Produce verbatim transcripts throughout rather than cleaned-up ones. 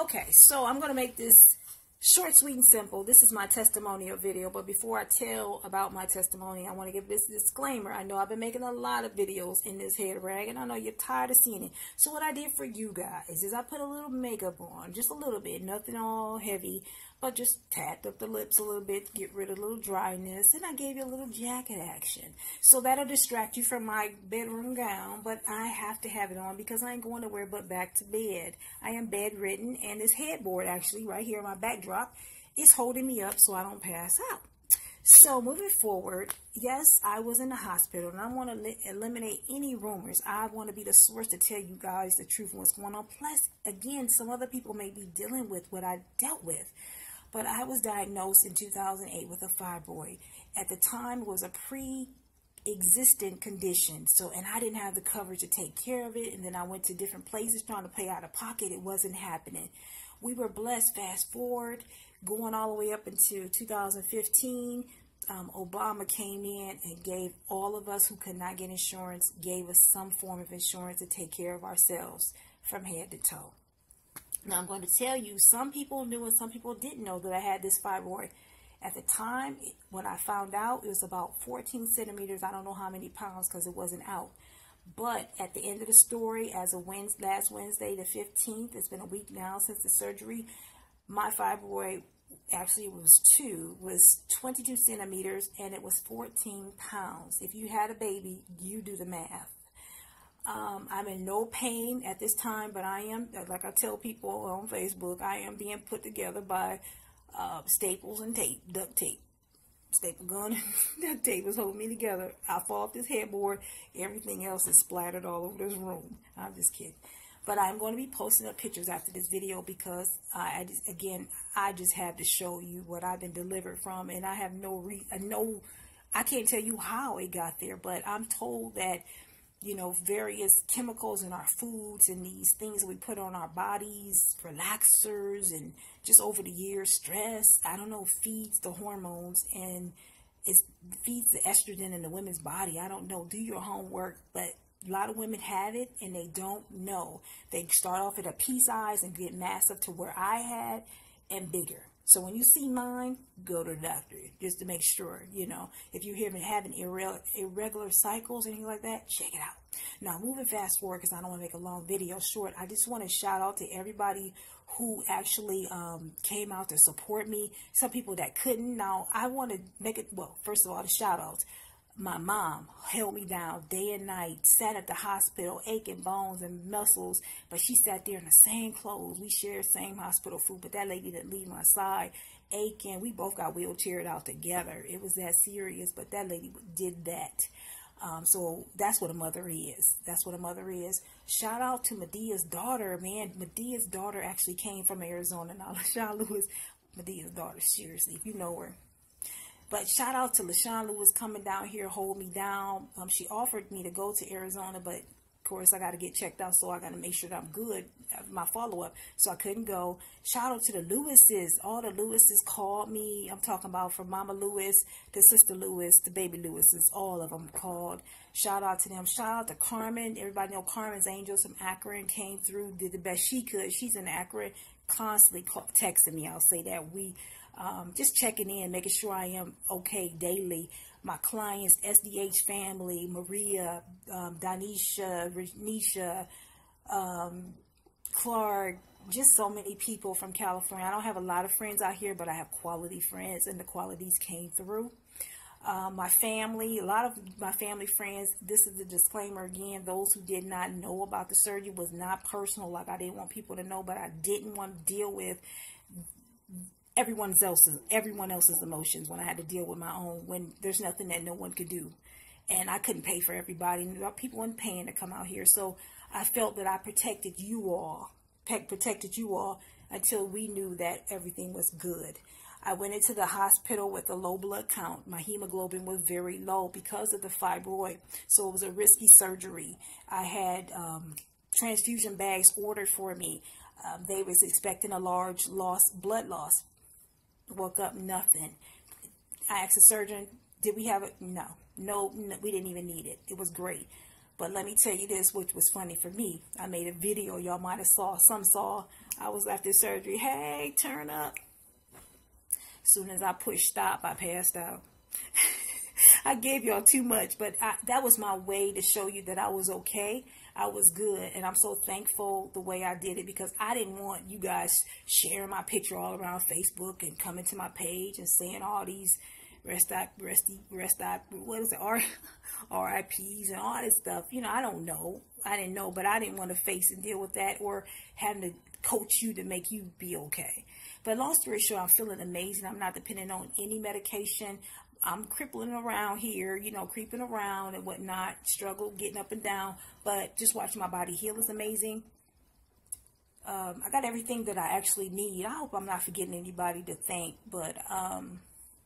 Okay, so I'm going to make this short, sweet, and simple. This is my testimonial video, but before I tell about my testimony, I want to give this disclaimer. I know I've been making a lot of videos in this head rag, and I know you're tired of seeing it. So what I did for you guys is I put a little makeup on, just a little bit, nothing all heavy, but just tapped up the lips a little bit, get rid of a little dryness, and I gave you a little jacket action. So that'll distract you from my bedroom gown, but I have to have it on because I ain't going nowhere but back to bed. I am bedridden, and this headboard actually right here, my backdrop, is holding me up so I don't pass out. So moving forward, yes, I was in the hospital, and I want to eliminate any rumors. I want to be the source to tell you guys the truth of what's going on. Plus, again, some other people may be dealing with what I dealt with. But I was diagnosed in two thousand eight with a fibroid. At the time, it was a pre-existent condition. So, and I didn't have the coverage to take care of it. And then I went to different places trying to pay out of pocket. It wasn't happening. We were blessed. Fast forward, going all the way up into two thousand fifteen, um, Obama came in and gave all of us who could not get insurance, gave us some form of insurance to take care of ourselves from head to toe. Now, I'm going to tell you, some people knew and some people didn't know that I had this fibroid. At the time, when I found out, it was about fourteen centimeters. I don't know how many pounds because it wasn't out. But at the end of the story, as of Wednesday, last Wednesday, the fifteenth, it's been a week now since the surgery, my fibroid, actually it was two, was twenty-two centimeters, and it was fourteen pounds. If you had a baby, you do the math. Um, I'm in no pain at this time, but I am, like I tell people on Facebook, I am being put together by uh, staples and tape, duct tape. Staple gun and duct tape is holding me together. I fall off this headboard. Everything else is splattered all over this room. I'm just kidding. But I'm going to be posting up pictures after this video because, I, I just, again, I just have to show you what I've been delivered from. And I have no, re uh, no, I can't tell you how it got there, but I'm told that, you know, various chemicals in our foods and these things that we put on our bodies, relaxers, and just over the years, stress, I don't know, feeds the hormones and it feeds the estrogen in the women's body. I don't know. Do your homework, but a lot of women have it and they don't know. They start off at a pea size and get massive to where I had and bigger. So when you see mine, go to the doctor just to make sure, you know, if you're having, having irre irregular cycles, anything like that, check it out. Now, moving fast forward, because I don't want to make a long video short, I just want to shout out to everybody who actually um, came out to support me. Some people that couldn't. Now, I want to make it, well, first of all, the shout outs. My mom held me down day and night, sat at the hospital, aching bones and muscles, but she sat there in the same clothes. We shared same hospital food, but that lady didn't leave my side, aching. We both got wheelchaired out together. It was that serious, but that lady did that. Um, so that's what a mother is. That's what a mother is. Shout out to Medea's daughter, man. Medea's daughter actually came from Arizona. Now, LaShawn Lewis, Medea's daughter, seriously, if you know her. But shout out to LaShawn Lewis coming down here, hold me down. Um, she offered me to go to Arizona, but of course I got to get checked out, so I got to make sure that I'm good, my follow-up, so I couldn't go. Shout out to the Lewises. All the Lewises called me. I'm talking about from Mama Lewis to Sister Lewis to Baby Lewises. All of them called. Shout out to them. Shout out to Carmen. Everybody know Carmen's Angels from Akron came through, did the best she could. She's in Akron, constantly call, texting me. I'll say that. We... Um, just checking in, making sure I am okay daily. My clients, S D H family, Maria, um, Danisha, Renisha, um, Clark, just so many people from California. I don't have a lot of friends out here, but I have quality friends, and the qualities came through. Um, my family, a lot of my family friends, this is the disclaimer again, those who did not know about the surgery was not personal, like I didn't want people to know, but I didn't want to deal with everyone else's everyone else's emotions when I had to deal with my own, when there's nothing that no one could do. And I couldn't pay for everybody. People weren't paying to come out here. So I felt that I protected you all, protected you all until we knew that everything was good. I went into the hospital with a low blood count. My hemoglobin was very low because of the fibroid. So it was a risky surgery. I had um, transfusion bags ordered for me. Um, they was expecting a large loss, blood loss. Woke up, nothing. I asked the surgeon, did we have it? No. no. No, we didn't even need it. It was great. But let me tell you this, which was funny for me. I made a video. Y'all might have saw. Some saw. I was after surgery. Hey, turn up. As soon as I pushed stop, I passed out. I gave y'all too much, but I, that was my way to show you that I was okay. I was good, and I'm so thankful the way I did it, because I didn't want you guys sharing my picture all around Facebook and coming to my page and saying all these rest I, resty, rest I, what is it, R, R I Ps and all this stuff. You know, I don't know. I didn't know, but I didn't want to face and deal with that, or having to coach you to make you be okay. But long story short, I'm feeling amazing. I'm not dependent on any medication. I'm crippling around here, you know, creeping around and whatnot, struggle getting up and down, but just watching my body heal is amazing. Um, I got everything that I actually need. I hope I'm not forgetting anybody to thank, but um,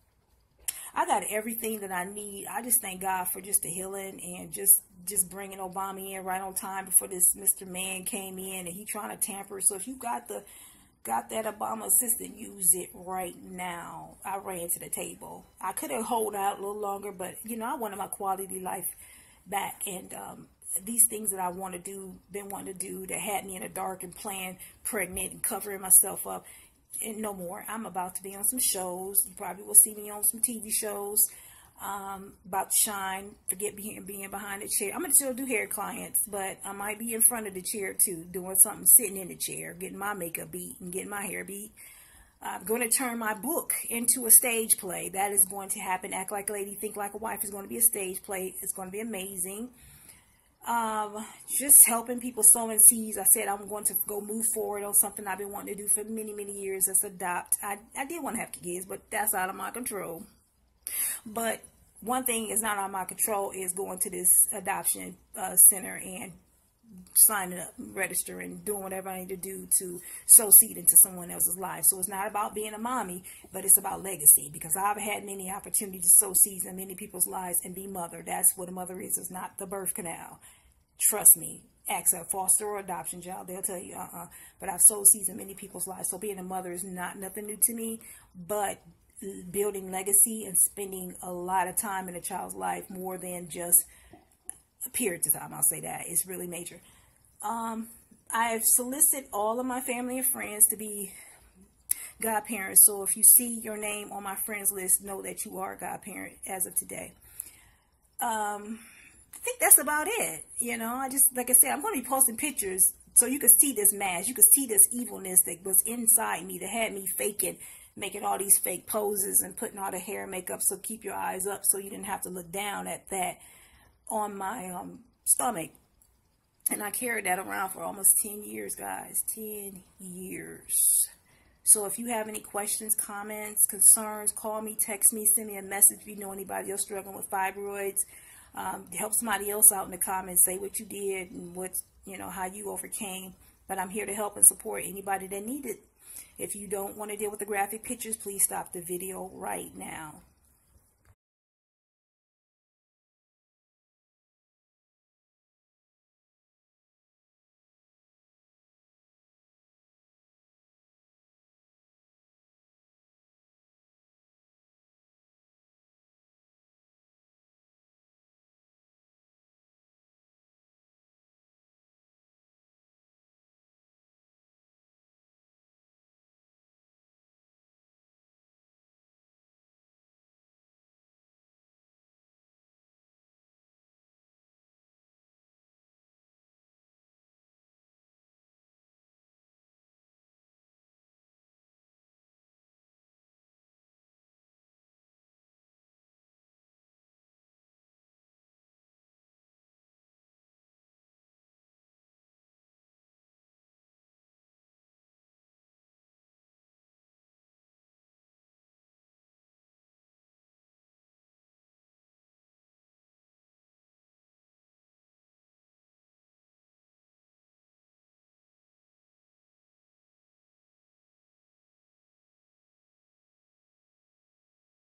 I got everything that I need. I just thank God for just the healing and just just bringing Obama in right on time before this Mister Man came in and he trying to tamper. So if you got the got that Obama assistant, use it right now. I ran to the table. I could have hold out a little longer, but you know, I wanted my quality life back, and um, these things that I want to do, been wanting to do, that had me in the dark and playing pregnant and covering myself up, and no more. I'm about to be on some shows. You probably will see me on some T V shows. Um, about to shine. Forget being, being behind the chair. I'm going to still do hair clients, but I might be in front of the chair too, doing something, sitting in the chair, getting my makeup beat and getting my hair beat. I'm going to turn my book into a stage play. That is going to happen. Act Like a Lady, Think Like a Wife is going to be a stage play. It's going to be amazing. Um, just helping people sowing seeds. I said I'm going to go move forward on something I've been wanting to do for many, many years. That's adopt. I, I did want to have kids, but that's out of my control. But one thing is not out of my control is going to this adoption uh, center and signing up, registering, doing whatever I need to do to sow seed into someone else's life. So it's not about being a mommy, but it's about legacy, because I've had many opportunities to sow seeds in many people's lives and be mother. That's what a mother is. It's not the birth canal. Trust me. Ask a foster or adoption child. They'll tell you, uh-uh. But I've sowed seeds in many people's lives. So being a mother is not nothing new to me, but building legacy and spending a lot of time in a child's life, more than just periods of time, I'll say that, is really major. Um, I've solicited all of my family and friends to be godparents. So if you see your name on my friends list, know that you are a godparent as of today. Um, I think that's about it. You know, I just, like I said, I'm going to be posting pictures so you can see this mask. You can see this evilness that was inside me that had me faking, making all these fake poses and putting all the hair and makeup. So keep your eyes up so you didn't have to look down at that on my um, stomach. And I carried that around for almost ten years, guys. ten years. So if you have any questions, comments, concerns, call me, text me, send me a message. If you know anybody else struggling with fibroids, um, help somebody else out in the comments. Say what you did and what, you know, how you overcame. But I'm here to help and support anybody that needs it. If you don't want to deal with the graphic pictures, please stop the video right now.